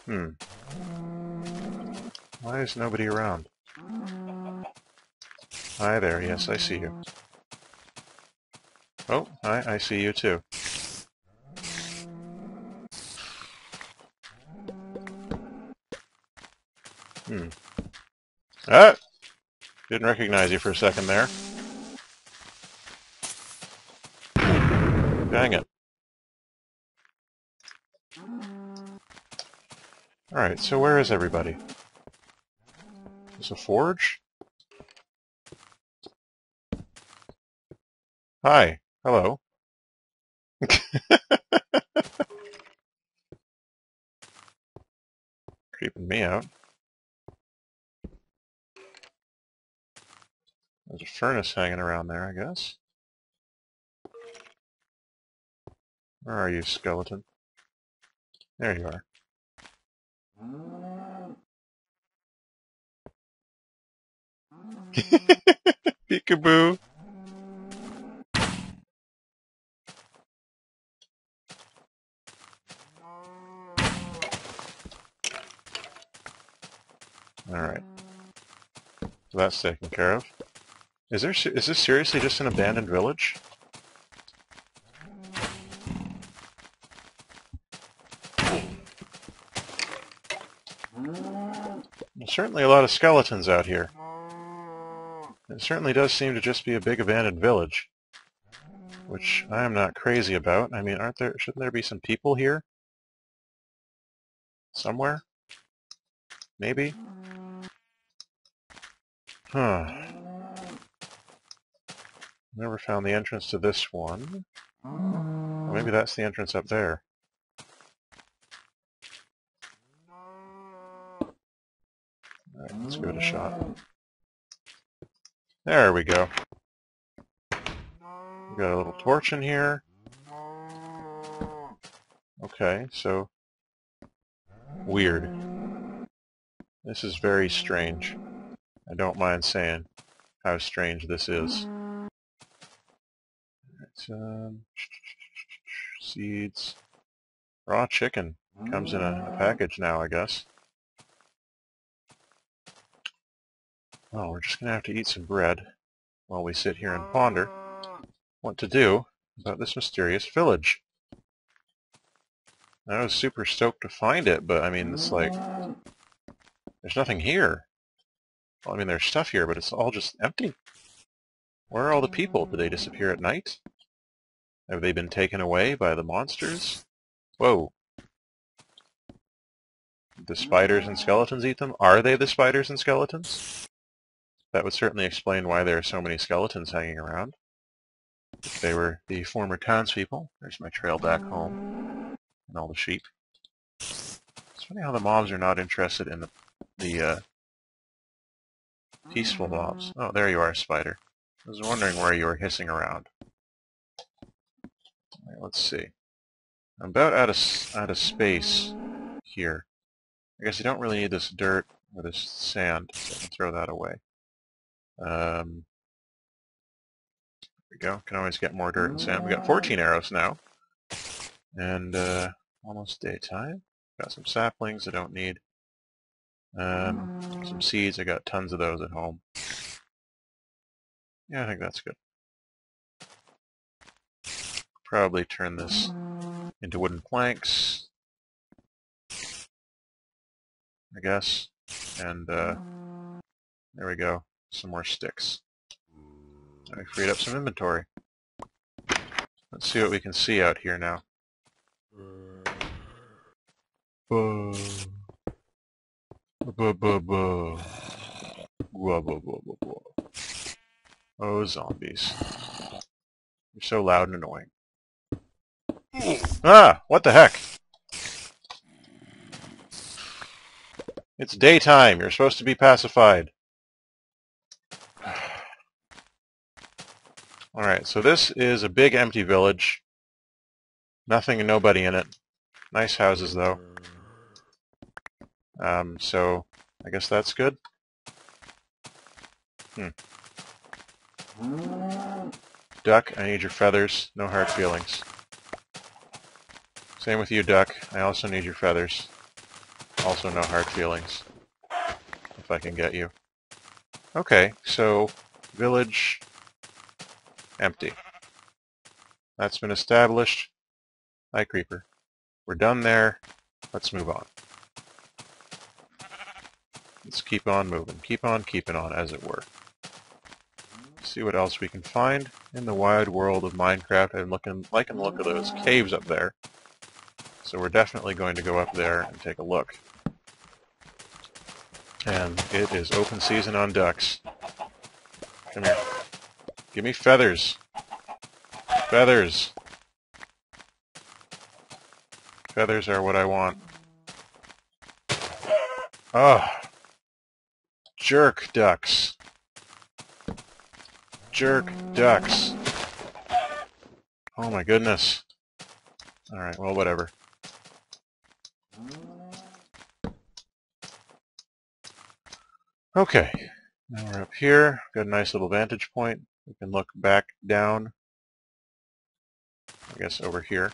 Hmm. Why is nobody around? Hi there, yes, I see you. Oh, hi, I see you too. Hmm. Ah! Didn't recognize you for a second there. Dang it. Alright, so where is everybody? Is a forge? Hi. Hello. Creeping me out. There's a furnace hanging around there, I guess. Where are you, skeleton? There you are. Peekaboo! Alright. So that's taken care of. Is this seriously just an abandoned village? There's certainly a lot of skeletons out here. It certainly does seem to just be a big abandoned village. Which I am not crazy about. I mean, shouldn't there be some people here? Somewhere? Maybe? Huh. Never found the entrance to this one. Well, maybe that's the entrance up there. Alright, let's give it a shot. There we go. We've got a little torch in here. Okay, so... weird. This is very strange. I don't mind saying how strange this is. Right, seeds. Raw chicken. Comes in a package now, I guess. Well, we're just going to have to eat some bread while we sit here and ponder what to do about this mysterious village. I was super stoked to find it, but I mean, it's like, there's nothing here. Well, I mean, there's stuff here, but it's all just empty. Where are all the people? Did they disappear at night? Have they been taken away by the monsters? Whoa. The spiders and skeletons eat them? Are they the spiders and skeletons? That would certainly explain why there are so many skeletons hanging around. If they were the former townspeople. There's my trail back home. And all the sheep. It's funny how the mobs are not interested in the peaceful mobs. Oh, there you are, spider. I was wondering where you were hissing around. Right, let's see. I'm about out of space here. I guess you don't really need this dirt or this sand, so I can throw that away. There we go. Can always get more dirt and sand. We got 14 arrows now. And almost daytime. Got some saplings I don't need. Some seeds. I got tons of those at home. Yeah, I think that's good. Probably turn this into wooden planks, I guess. And there we go. Some more sticks. I freed up some inventory. Let's see what we can see out here now. Oh, zombies. You're so loud and annoying. Ah! What the heck? It's daytime. You're supposed to be pacified. Alright, so this is a big empty village. Nothing and nobody in it. Nice houses, though. So, I guess that's good. Duck, I need your feathers. No hard feelings. Same with you, Duck. I also need your feathers. Also no hard feelings, if I can get you. Okay, so village empty. That's been established. Hi, creeper. We're done there. Let's move on. Let's keep on moving. Keep on keeping on, as it were. See what else we can find in the wide world of Minecraft. I'm liking the look of those caves up there. So we're definitely going to go up there and take a look. And it is open season on ducks. Come here. Give me feathers. Feathers. Feathers are what I want. Oh. Jerk ducks. Jerk ducks. Oh my goodness. Alright, well, whatever. Okay. Now we're up here. Got a nice little vantage point. We can look back down. I guess over here.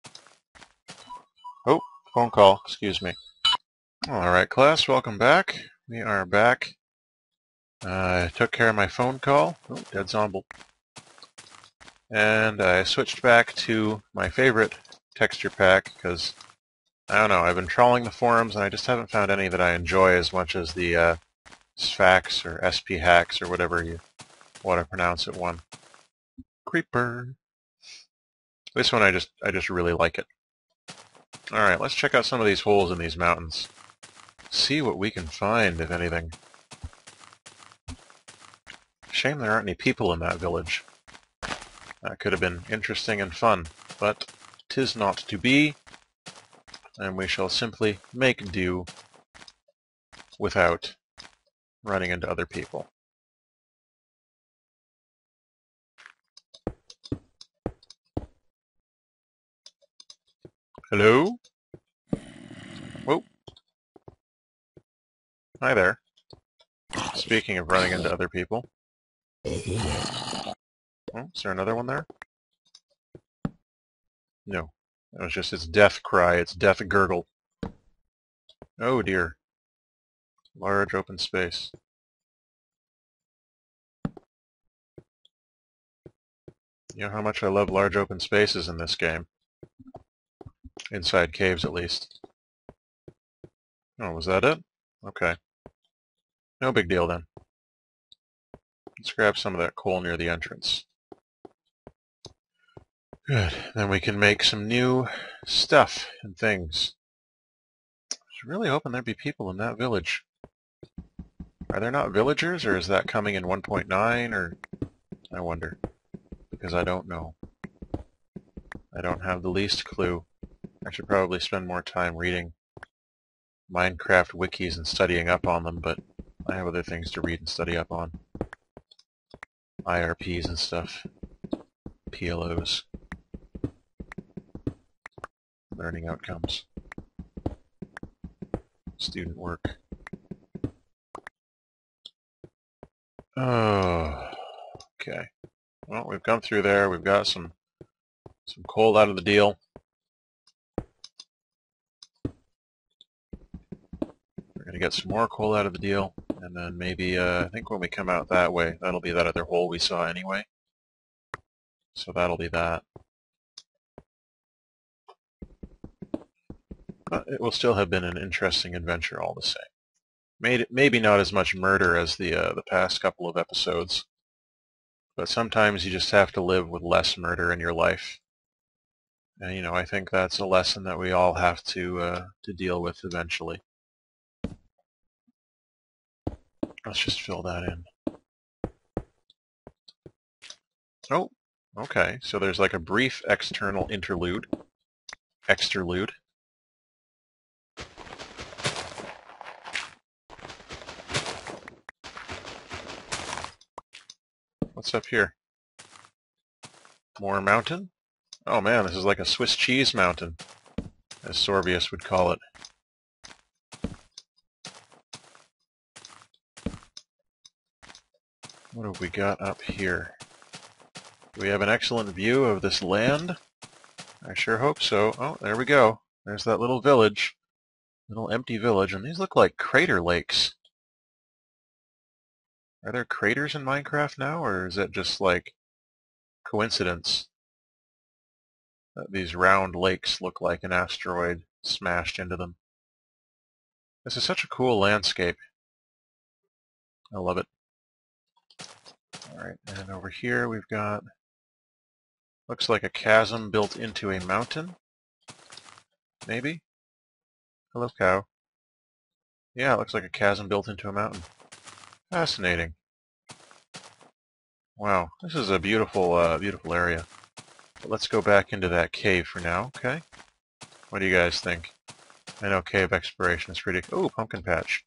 Oh, phone call. Excuse me. Alright, class. Welcome back. We are back. I took care of my phone call. Oh, dead zombie. And I switched back to my favorite texture pack because, I don't know, I've been trawling the forums and I just haven't found any that I enjoy as much as the Sphax or SP Hacks or whatever you want to pronounce it one. Creeper. This one I just really like it. Alright, let's check out some of these holes in these mountains. See what we can find, if anything. Shame there aren't any people in that village. That could have been interesting and fun, but 'tis not to be, and we shall simply make do without running into other people. Hello? Whoa. Hi there. Speaking of running into other people. Oh, is there another one there? No. That was just its death cry, its death gurgle. Oh dear. Large open space. You know how much I love large open spaces in this game. Inside caves, at least. Oh, was that it? Okay. No big deal, then. Let's grab some of that coal near the entrance. Good. Then we can make some new stuff and things. I was really hoping there'd be people in that village. Are there not villagers, or is that coming in 1.9, or... I wonder. Because I don't know. I don't have the least clue. I should probably spend more time reading Minecraft wikis and studying up on them, but I have other things to read and study up on. IRPs and stuff. PLOs. Learning outcomes. Student work. Oh, okay. Well, we've come through there. We've got some coal out of the deal. We're going to get some more coal out of the deal, and then maybe, I think when we come out that way, that'll be that other hole we saw anyway. So that'll be that. But it will still have been an interesting adventure all the same. Maybe not as much murder as the past couple of episodes, but sometimes you just have to live with less murder in your life. And, you know, I think that's a lesson that we all have to deal with eventually. Let's just fill that in. Oh, okay. So there's like a brief external interlude. Exterlude. What's up here? More mountain? Oh man, this is like a Swiss cheese mountain, as Sorbius would call it. What have we got up here? Do we have an excellent view of this land? I sure hope so. Oh, there we go. There's that little village. Little empty village, and these look like crater lakes. Are there craters in Minecraft now, or is it just like coincidence that these round lakes look like an asteroid smashed into them? This is such a cool landscape. I love it. Alright, and over here we've got, looks like a chasm built into a mountain. Maybe? Hello, cow. Yeah, it looks like a chasm built into a mountain. Fascinating. Wow, this is a beautiful, beautiful area. But let's go back into that cave for now, okay? What do you guys think? I know cave exploration is pretty... Ooh, pumpkin patch.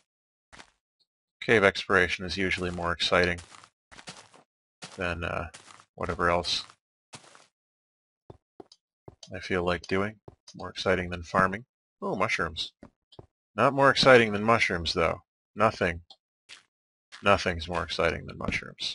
Cave exploration is usually more exciting than whatever else I feel like doing. More exciting than farming. Oh, mushrooms. Not more exciting than mushrooms, though. Nothing's more exciting than mushrooms.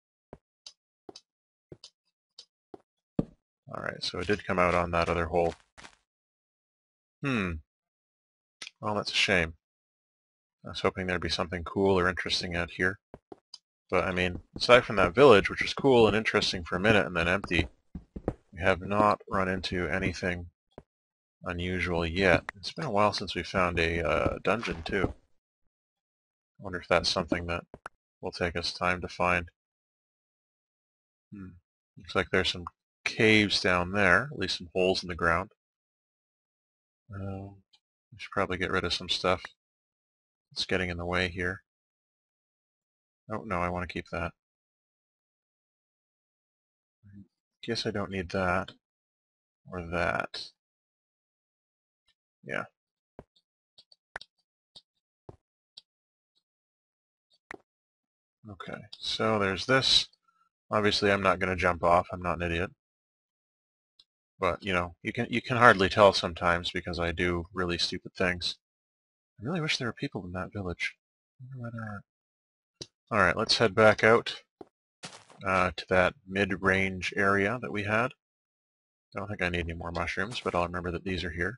Alright, so it did come out on that other hole. Well, that's a shame. I was hoping there'd be something cool or interesting out here. But, I mean, aside from that village, which was cool and interesting for a minute and then empty, we have not run into anything unusual yet. It's been a while since we found a dungeon, too. I wonder if that's something that will take us time to find. Looks like there's some caves down there, at least some holes in the ground. We should probably get rid of some stuff. It's getting in the way here. Oh, no, I want to keep that. Guess I don't need that. Or that. Yeah. Okay, so there's this. Obviously I'm not going to jump off, I'm not an idiot. But, you know, you can hardly tell sometimes because I do really stupid things. I really wish there were people in that village. I wonder where there are. Alright, let's head back out to that mid-range area that we had. Don't think I need any more mushrooms, but I'll remember that these are here.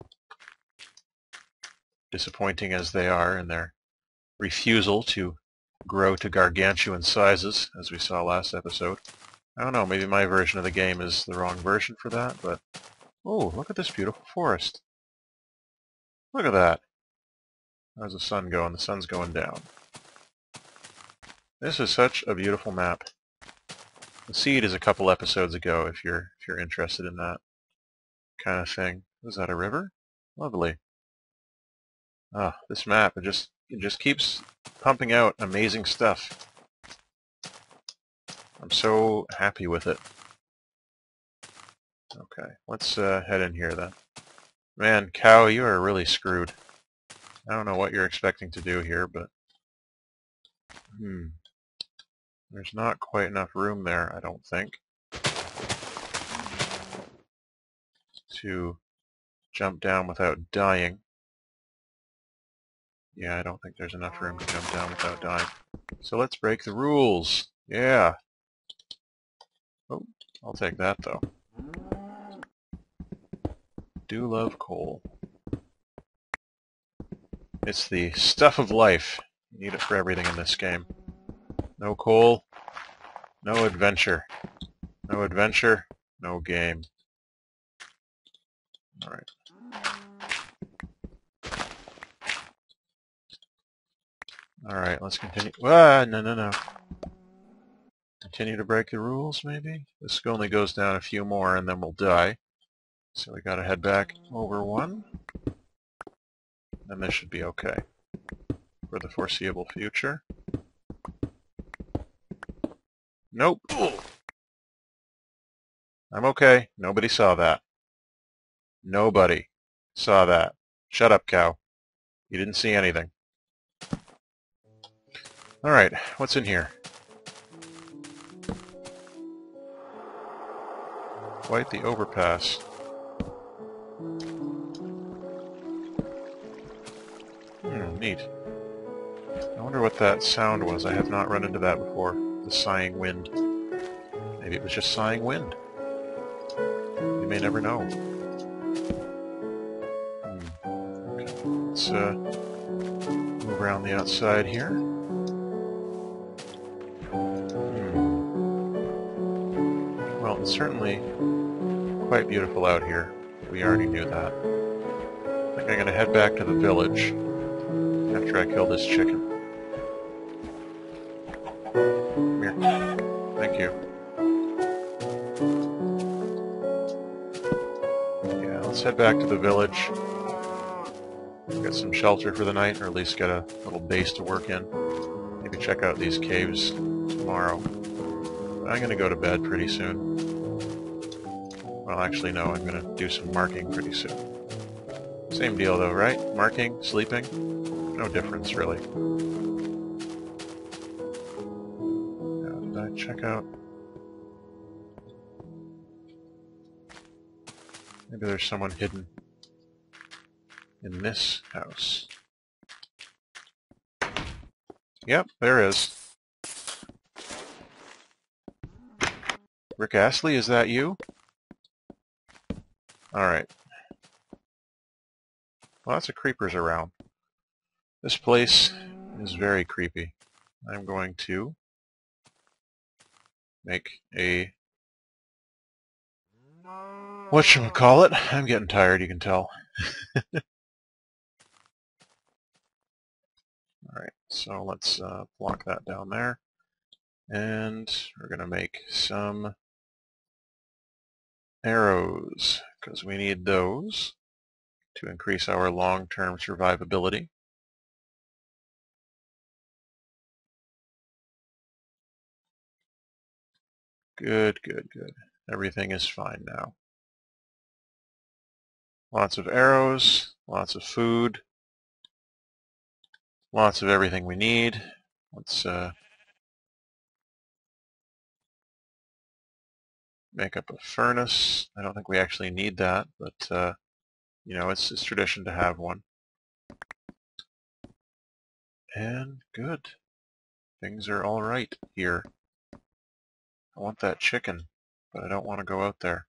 Disappointing as they are in their refusal to grow to gargantuan sizes, as we saw last episode. I don't know, maybe my version of the game is the wrong version for that, but... Oh, look at this beautiful forest. Look at that. How's the sun going? The sun's going down. This is such a beautiful map. The seed is a couple episodes ago if you're interested in that kind of thing. Is that a river? Lovely. Ah, this map, it just keeps pumping out amazing stuff. I'm so happy with it. Okay, let's head in here then. Man, cow, you are really screwed. I don't know what you're expecting to do here, but... There's not quite enough room there, I don't think, to jump down without dying. Yeah, I don't think there's enough room to jump down without dying. So let's break the rules. Yeah. Oh, I'll take that, though. Do love coal. It's the stuff of life. You need it for everything in this game. No coal, no adventure. No adventure, no game. Alright. Alright, let's continue. Ah, no. Continue to break the rules, maybe? This only goes down a few more and then we'll die. So we gotta head back over one. And this should be okay for the foreseeable future. Nope. I'm okay. Nobody saw that. Nobody saw that. Shut up, cow. You didn't see anything. Alright, what's in here? Quite the overpass. Neat. I wonder what that sound was. I have not run into that before. The sighing wind. Maybe it was just sighing wind. You may never know. Okay. let's move around the outside here. Well, it's certainly quite beautiful out here. We already knew that. I think I'm going to head back to the village after I kill this chicken. Come here. Thank you. Yeah, let's head back to the village. Get some shelter for the night, or at least get a little base to work in. Maybe check out these caves tomorrow. I'm going to go to bed pretty soon. Well, actually, no, I'm going to do some marking pretty soon. Same deal, though, right? Marking, sleeping, no difference, really. Now, did I check out? Maybe there's someone hidden in this house. Yep, there is. Rick Astley, is that you? Alright. Lots of creepers around. This place is very creepy. I'm going to make a... whatchamacallit? I'm getting tired, you can tell. Alright, so let's block that down there. And we're going to make some arrows, because we need those to increase our long-term survivability. Good, good, good. Everything is fine now. Lots of arrows, lots of food, lots of everything we need. Let's make up a furnace. I don't think we actually need that, but you know, it's tradition to have one. And good. Things are all right here. I want that chicken, but I don't want to go out there.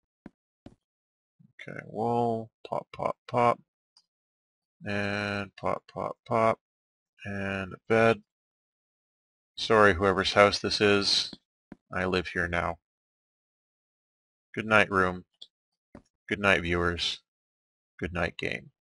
Okay, wool, pop, pop, pop, and pop, pop, pop, and a bed. Sorry, whoever's house this is. I live here now. Good night, room. Good night, viewers. Good night, game.